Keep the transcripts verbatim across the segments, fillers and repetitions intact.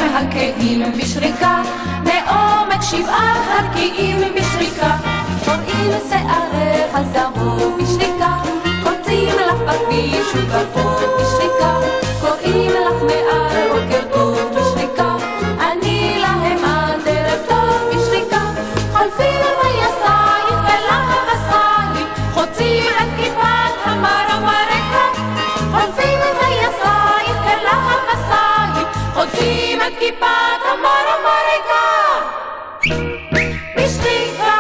והקהים בשריקה, מעומק שבעת הרקיעים בשריקה, קוראים שעריך זהוב בשריקה, קוצים לך בכביש ובחור בשריקה, קוראים לך מעל בוקר טוב בשריקה, אני להם עד ערב טוב בשריקה, חולפים ביסייך ולהבסייך, חוצים את כיפת המרום הריקה, חולפים ביסייך ולהבסייך, חוצים את כיפת המרום הריקה בשריקה.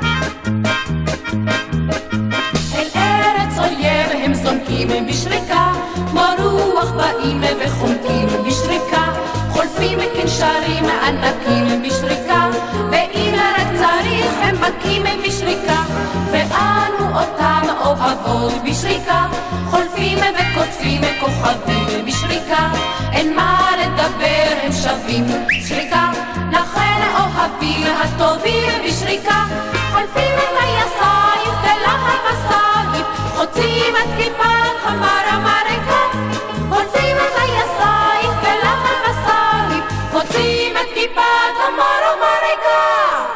אל ארץ אויב הם זונקים בשריקה, כמו רוח באים וחומקים בשריקה, חולפים כנשרים ענקים בשריקה, ואם רק צריך הם מכים בשריקה, ואנו אותם אוהבות בשריקה, חולפים וקוטפים כוכבים בשריקה, אין מה לדבר הם שווים בשריקה, לכן אוהבים הטובים בשריקה, חולפים את היסייך ולהבסייך, חוצים את כיפת המרום הריקה, חוצים את היסייך ולהבסייך, חוצים את כיפת המרום הריקה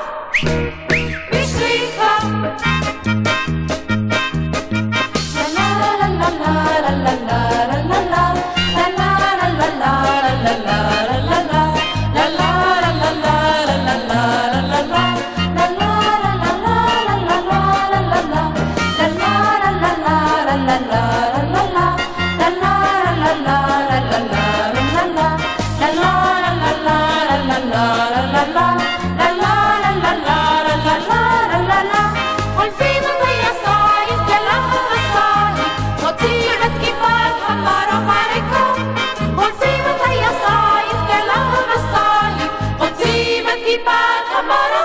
בשריקה. חולפים את היסייך ולהבסייך, חוצים את כיפת המרום הריקה, חולפים את היסייך ולהבסייך, חוצים את כיפת המרום